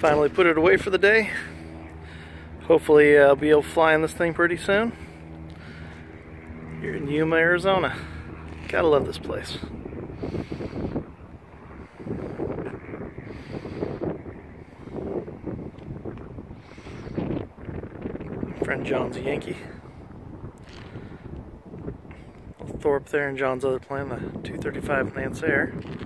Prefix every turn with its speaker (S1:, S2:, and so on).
S1: Finally put it away for the day. Hopefully I'll be able to fly in this thing pretty soon. Here in Yuma, Arizona. Gotta love this place. Friend John's a Yankee. I'll throw up there in John's other plane, the 235 Zenvair.